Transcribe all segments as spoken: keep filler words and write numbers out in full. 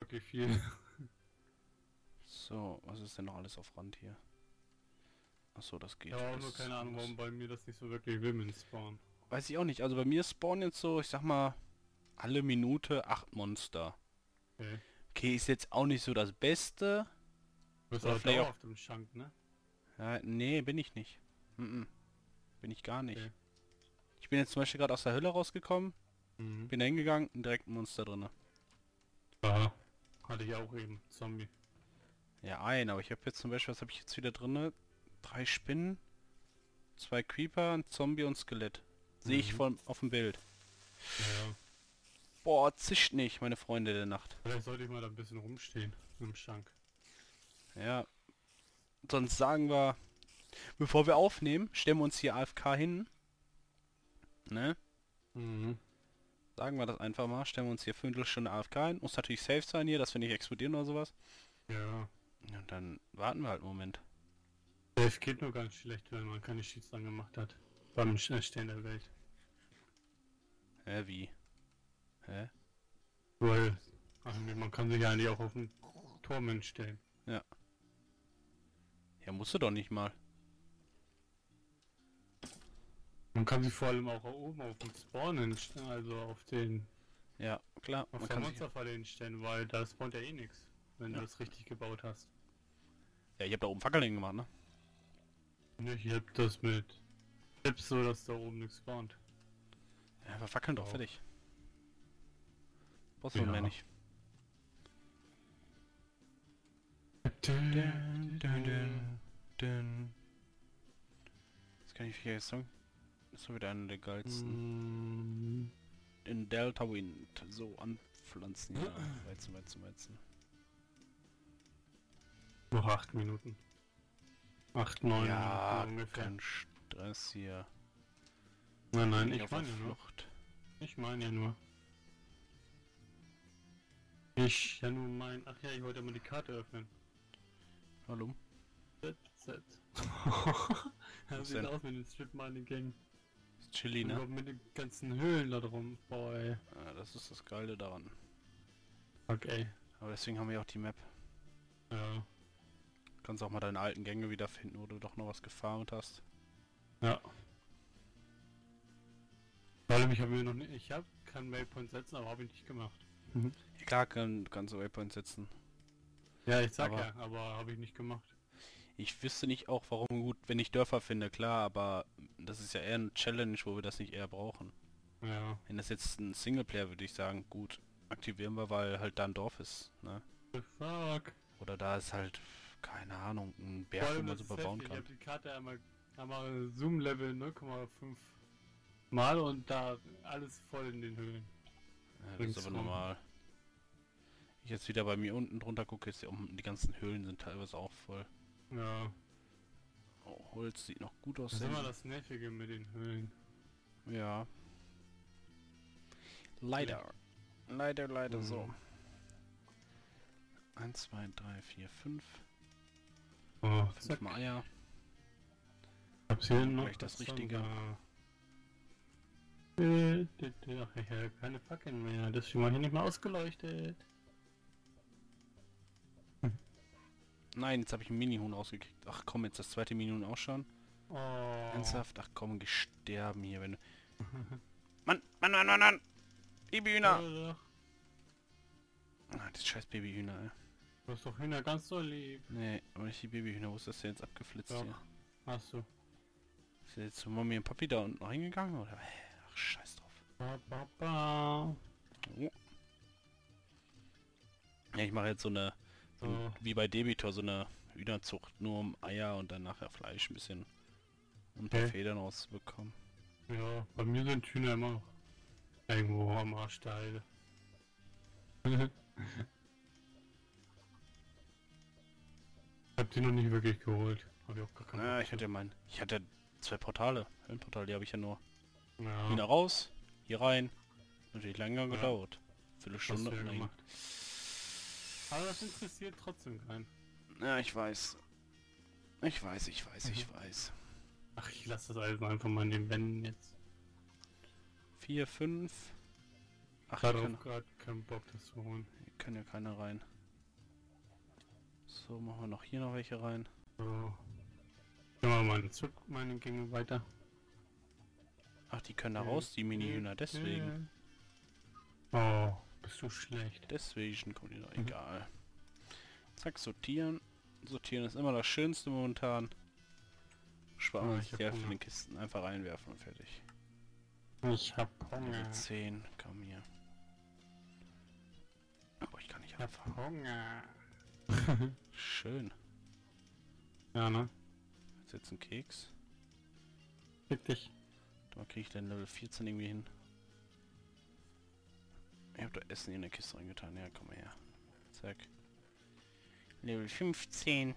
Wirklich viel. So, was ist denn noch alles auf Rand hier? Achso, das geht. Ja, auch Das nur ist keine Ahnung, anders. warum bei mir das nicht so wirklich will mit dem Spawn. Weiß ich auch nicht. Also bei mir spawnen jetzt so, ich sag mal, alle Minute acht Monster. Okay. Okay, ist jetzt auch nicht so das Beste. Du bist Oder aber vielleicht auch... dauerhaft im Schrank, ne? Ja, nee, bin ich nicht. Mhm. Bin ich gar nicht. Okay. Ich bin jetzt zum Beispiel gerade aus der Hölle rausgekommen, Mhm. bin da hingegangen, direkt ein Monster drinne. Ja. Hatte ich auch eben. Zombie. Ja, ein, aber ich habe jetzt zum Beispiel, was habe ich jetzt wieder drinne? Drei Spinnen, zwei Creeper, ein Zombie und Skelett. Sehe ich Mhm. von auf dem Bild. Ja. Boah, zischt nicht, meine Freunde der Nacht. Vielleicht sollte ich mal da ein bisschen rumstehen. Im Schrank. Ja, sonst sagen wir, bevor wir aufnehmen, stellen wir uns hier A F K hin. Ne? Mhm. Sagen wir das einfach mal, stellen wir uns hier Viertelstunde A F K hin. Muss natürlich safe sein hier, dass wir nicht explodieren oder sowas. Ja. Und dann warten wir halt einen Moment. Es geht nur ganz schlecht, wenn man keine Cheats angemacht hat. Beim Stehen der Welt. Hä, wie? Hä? Weil, ach, man kann sich ja eigentlich auch auf den Turm stellen. Ja. Ja, musst du doch nicht mal. Man kann sich vor allem auch oben auf den Spawn hinstellen, also auf den, Ja, klar. auf Man der kann sich... Monsterfalle hinstellen, weil da spawnt ja eh nichts, wenn Ja. du das richtig gebaut hast. Ja, ich hab da oben Fackeln hingemacht, ne? Ne, ich hab das mit Tipps so, dass da oben nichts spawnt. Ja, wir fackeln doch, Auch. fertig. Brauchst du Ja. mehr nicht. Dun, dun, dun, dun. Das kann ich jetzt sagen. Das ist so wieder einer der geilsten. Mm, In Delta Wind. So anpflanzen, ja. Weizen, Weizen, Weizen. noch acht Minuten. Acht, neun Ja, Minuten ungefähr. kein Stress hier. Nein, nein, Bin ich auf der meine ja nur. Flucht. Ich meine ja nur. Ich ja nur mein. Ach ja, ich wollte mal die Karte öffnen. Hallo? Z, Z. Das Was sieht denn? aus mit den Strip Mining Gang. Ist chilly, Und ne? überhaupt mit den ganzen Höhlen da drum. Boah, ey. Ja, das ist das Geile daran. Fuck, ey. Aber deswegen haben wir auch die Map. Ja. Kannst auch mal deine alten Gänge wiederfinden, wo du doch noch was gefarmt hast. Ja. Vor allem, ich habe mir noch nicht. Ich habe keinen Waypoint setzen, aber habe ich nicht gemacht. Ja, klar, kann, kannst du Waypoint setzen. Ja, ich sag Aber- ja, aber habe ich nicht gemacht. Ich wüsste nicht auch, warum gut, wenn ich Dörfer finde, klar, aber das ist ja eher ein Challenge, wo wir das nicht eher brauchen. Ja. Wenn das jetzt ein Singleplayer, würde ich sagen, gut, aktivieren wir, weil halt da ein Dorf ist, ne? The fuck. Oder da ist halt, keine Ahnung, ein Vor Berg, wo allem, man das ist super bauen heftig. Ich kann. habe die Karte einmal, einmal Zoom-Level null Komma fünf Mal und da alles voll in den Höhlen. Ja, das ist aber ringsrum. normal. Ich jetzt wieder bei mir unten drunter gucke, ist ja um, die ganzen Höhlen sind teilweise auch voll. Ja. Oh, Holz sieht noch gut aus. Das ist immer das Nervige mit den Höhlen. Ja. Leider. Leider, leider Mhm. so. eins, zwei, drei, vier, fünf. Oh, zack. Fünfmal Eier. Hab's hier noch. Gleich das was Richtige. da. Äh, d- d- Ach, ich habe keine Fackeln mehr. Deswegen war hier nicht mehr ausgeleuchtet. Nein, jetzt habe ich ein Mini-Huhn rausgekriegt. Ach komm, jetzt das zweite Mini-Huhn auch schon. Oh. Ernsthaft? Ach komm, geh sterben hier, wenn du... Mann, Mann, Mann, Mann, Mann! Babyhühner! Ja, Ah, das scheiß Babyhühner, ey. du hast doch Hühner ganz so lieb. Nee, aber nicht die Babyhühner. Wo ist das denn jetzt abgeflitzt Doch. hier? Hast du. Ist jetzt zu Mami und Papi da unten noch hingegangen, oder? Ach, scheiß drauf. Ba, ba, ba. Oh. Ja, ich mache jetzt so eine... So ein, Oh. wie bei Debitor, so eine Hühnerzucht. Nur um Eier und dann nachher Fleisch ein bisschen... Um ein paar Okay. Federn rauszubekommen. Ja, bei mir sind Hühner immer noch irgendwo am Arsch der Heide. Hab die noch nicht wirklich geholt. Hab ich auch gar keinen Ja, Bock ich hatte mein... Ich hatte zwei Portale. Höhlenportale, die habe ich ja nur. zu. Ja, Hühner raus, hier rein. Natürlich länger Ja. gedauert. hast Viertelstunde. du ja nein. gemacht. Aber das interessiert trotzdem keinen. Ja, ich weiß. Ich weiß, ich weiß, ich Mhm. weiß. Ach, ich lasse das alles einfach mal in den Wänden jetzt. Vier, fünf. Ach, Darauf ich kann, gerade keinen Bock, das zu holen. hier Hier können ja keine rein. So, machen wir noch hier noch welche rein. So. Gehen wir mal zurück, meine Gänge weiter. Ach, die können da raus, die Mini-Hühner, deswegen. Oh, bist du schlecht. Deswegen kommt die noch, egal. Zack, sortieren. Sortieren ist immer das Schönste momentan. Sparen wir Ah, uns ich die hab Hälfte von Hunger. den Kisten einfach reinwerfen und fertig. Ich hab Hunger. Also zehn, komm hier. Aber ich kann nicht Ich hab anfangen. Hunger. Schön. Ja, ne? Jetzt jetzt ein Keks. Fick dich. Da kriege ich den Level vierzehn irgendwie hin. Ich hab da Essen in der Kiste reingetan. Ja, komm mal her. Zack. Level fünfzehn.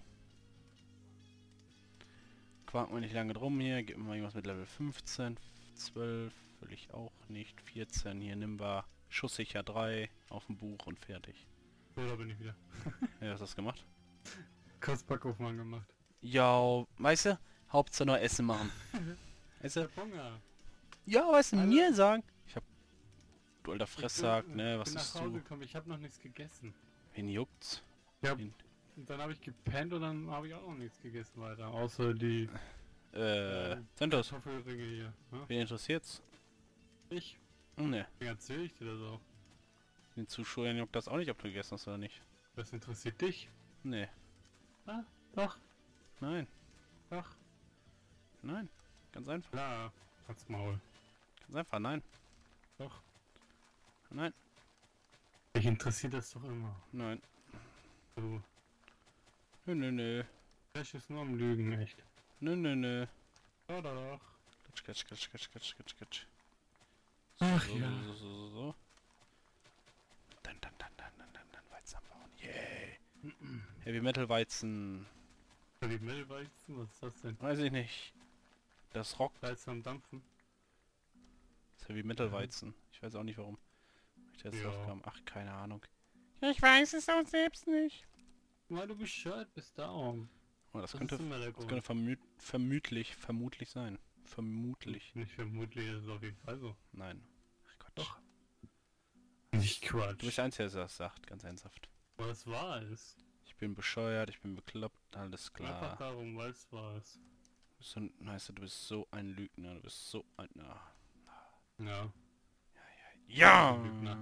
Quark mal nicht lange drum hier. Gib mir mal irgendwas mit Level fünfzehn. zwölf will ich auch nicht. vierzehn hier. Nimm wir schusssicher drei auf dem Buch und fertig. So, da bin ich wieder. Ja, hast du das gemacht? Kurz Backofen angemacht. Ja, weißt du? Hauptsache nur Essen machen. Weißt Ich du? hab Hunger. Ja, weißt du, Alter. mir sagen. Ich hab... Du alter Ich Fresssack, bin- ne? Was bin nach ist Hause du? gekommen, ich hab noch nichts gegessen. Wen juckt's? Ja, Wen- und dann habe ich gepennt und dann habe ich auch noch nichts gegessen weiter. Außer die Äh, Ähm, sind das? Kartoffelringe hier. Ne? Wen interessiert's? Ich? Ne, Wie erzähl ich dir das auch? den Zuschauern juckt das auch nicht, ob du gegessen hast oder nicht. Das interessiert dich? Ne, Ah, doch, nein, doch. nein. Ganz einfach. Klar, hat's Maul. Ganz einfach, nein. Doch. Nein, Mich interessiert das doch immer. nein. Du, Nö, nö, nö. Flash ist nur am Lügen, echt. Nö, nö, nö. Ja, doch, doch. Quatsch, quatsch, quatsch, quatsch, quatsch, quatsch. Ach so, ja. So, so, so, so. Dann, dann, dann, dann, dann, dann, dann Weizen anbauen. Yay. Heavy Metal Weizen. Die Mehlweizen, was ist das denn? Weiß ich nicht. Das Rock. Weizen am Dampfen? Das Heavy Metal Mhm. Weizen. Ich weiß auch nicht warum. Ich jetzt Ja. drauf kam. Ach, keine Ahnung. Ich weiß es auch selbst nicht. Weil du bescheuert bist, darum. Oh, das Das könnte, ist immer der das Grund. könnte vermüt, vermutlich, vermutlich sein. Vermutlich. Nicht vermutlich, ist es auf jeden Fall so. Nein. Ach Quatsch. Doch. Nicht Quatsch. Du bist der Einzige, der das sagt, ganz ernsthaft. Aber es war es. Ich bin bescheuert, ich bin bekloppt, alles Einfach klar. darum, weil es war es. Du bist so, ein- weißt du, du bist so ein Lügner, du bist so ein... Na. Ja. Ja! Lügner.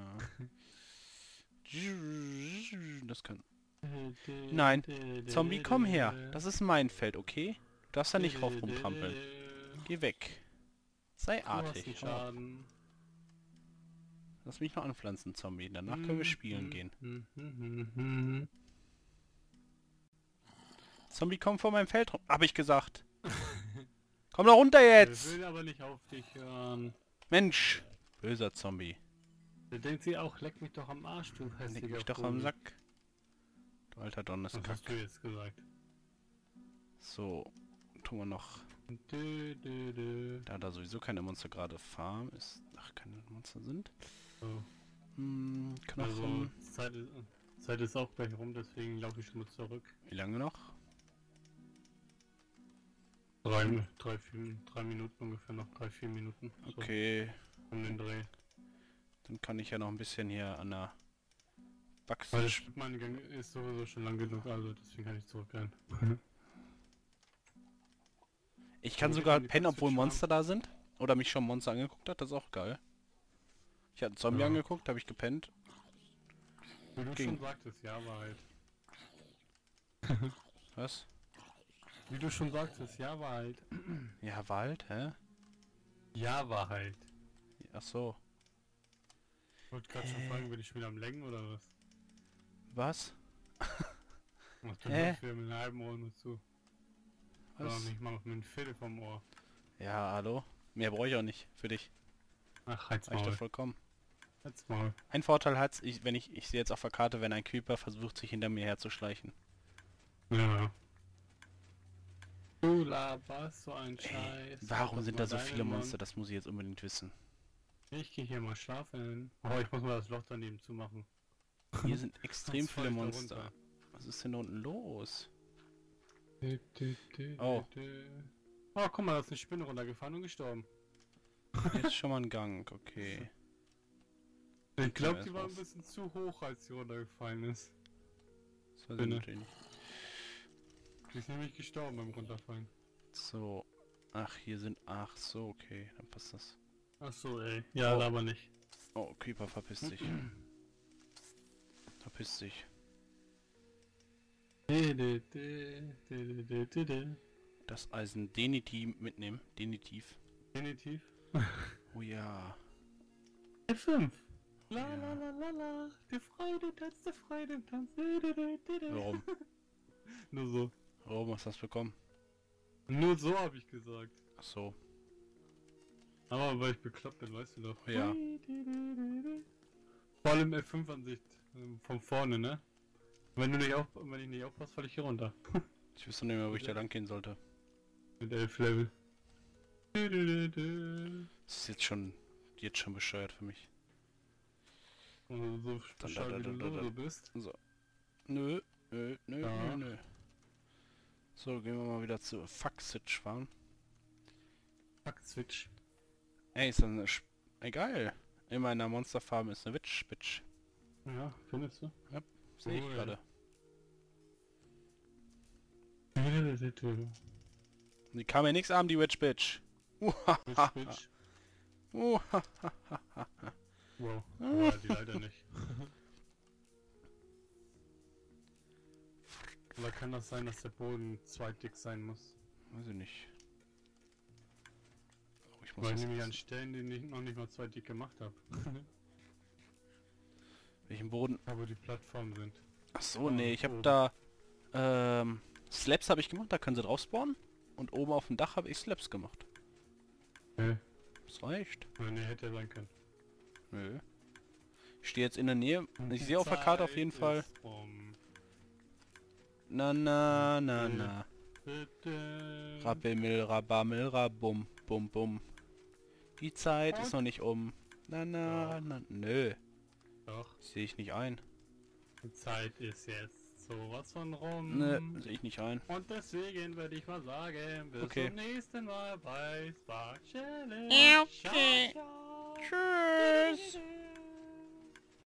Das kann... Nein, Zombie, komm her. Das ist mein Feld, okay? Du darfst da nicht drauf rumtrampeln. Geh weg. Sei Du hast einen artig. Schaden. Lass mich noch anpflanzen, Zombie. Danach können wir spielen gehen. gehen. Zombie, komm vor meinem Feld rum. Hab ich gesagt. Komm da runter jetzt! Ich will aber nicht auf dich hören. Mensch! Böser Zombie. Der denkt sich auch, leck mich doch am Arsch, du Leg hässlicher mich doch Vogel. am Sack. Du alter Was Donnerskack. hast du jetzt gesagt? So. Tun wir noch. Dö, dö, dö. Da da sowieso keine Monster gerade farm ist. Ach, keine Monster sind. So. Hm, Also, Knochen. Zeit ist, Zeit ist auch gleich rum, deswegen laufe ich schon mal zurück. Wie lange noch? Drei, drei, vier, drei Minuten ungefähr, noch drei, vier Minuten. So, Okay. um den Dreh. Dann kann ich ja noch ein bisschen hier an der Weil Wachsen. das mein Gang ist sowieso schon lang genug, also deswegen kann ich zurückgehen. Ich kann Wo sogar geht denn die pennen, obwohl Switch Monster da sind. Oder mich schon Monster angeguckt hat, das ist auch geil. Ich hatte einen Zombie Ja. angeguckt, habe ich gepennt. Wie du Ging. schon sagtest, ja, Wahrheit. Was? Wie du schon sagtest, ja, Wahrheit. Ja, Wald, hä? Ja, Wahrheit. Ach so. Ich wollte gerade schon Hä? fragen, bin ich schon wieder am Lenken oder was? Was? Ach, du Hä? hörst wieder mit einem halben Ohr nur zu. Oder Was? nicht mal mit einem Viertel vom Ohr. Ja, hallo? Mehr brauche ich auch nicht für dich. Ach, halt's Reicht doch Maul. vollkommen. Halt's Maul. Ein Vorteil hat's, ich, wenn ich, ich sehe jetzt auf der Karte, wenn ein Creeper versucht, sich hinter mir herzuschleichen. Ja. Du laberst so ein Ey, Scheiß. warum Mach sind mal da so deinen viele Mann. Monster? Das muss ich jetzt unbedingt wissen. Ich gehe hier mal schlafen. Oh, ich muss mal das Loch daneben zumachen. Hier sind extrem Sonst fall viele ich da Monster. runter. Was ist denn da unten los? Dü, dü, dü, Oh. dü, dü. Oh, guck mal, da ist eine Spinne runtergefahren und gestorben. Hier ist schon mal ein Gang, okay. Ich glaube, die war ein bisschen zu hoch, als sie runtergefallen ist. Das weiß ich natürlich nicht. Die ist nämlich gestorben beim Runterfallen. So. Ach, hier sind... Ach so, okay. Dann passt das. Ach so, ey. Ja, oh. aber nicht. Oh, Creeper, verpiss dich. Verpiss dich. Das Eisen definitiv mitnehmen. Definitiv. Definitiv. Oh ja. F fünf. La Ja. la la la la. Die Freude tanzt, die Freude tanzt. Warum? Nur so. Warum hast du das bekommen? Nur so habe ich gesagt. Ach so. Aber weil ich bekloppt bin, weißt du doch. Ja. Vor allem F fünf Ansicht. Von vorne, ne? Wenn du nicht auf, wenn ich nicht aufpasse, falle ich hier runter. Ich wüsste nicht mehr, wo ich da lang gehen sollte. Mit elf Level. Das ist jetzt schon, jetzt schon bescheuert für mich. Also so bescheuert, wie du so bist. So. Nö, nö, nö, Ja. nö, nö. So, gehen wir mal wieder zu Fuck-Switch fahren. Fuck Switch. Ey, ist das eine Sch Ey, geil. In meiner Monsterfarm ist eine Witch, Bitch. Ja, findest du? Ja, sehe ich Cool. gerade. Die kam mir nix an, die Witch, Bitch. Witch, Bitch. Uhahaha. Wow. Ja, die leider nicht. Oder kann das sein, dass der Boden zweitig sein muss? Weiß ich nicht. Oh, ich muss Weil ich was nämlich an essen. Stellen, die ich noch nicht mal zweitig gemacht habe. Welchen Boden? Aber die Plattformen sind. Ach so, nee, ich habe oben. da... Ähm... Slabs habe ich gemacht, da können sie drauf spawnen. Und oben auf dem Dach habe ich Slabs gemacht. Nö. Das reicht. Ne, hätte ja sein können. Nö. Ich stehe jetzt in der Nähe. Und Ich die sehe auf der Karte auf Zeit jeden Fall. ist um. Na na na Äh. na. Bitte. Rabbelmil, rabamel, rabum, bum bum. Die Zeit ist Und? noch nicht um. Na na Doch. na. Nö. Doch, Sehe ich nicht ein. die Zeit ist jetzt sowas von rum. Nö, sehe ich nicht ein. Und deswegen würde ich mal sagen, bis Okay. zum nächsten Mal bei Spark Challenge. Ja, okay. Ciao, ciao. Tschüss.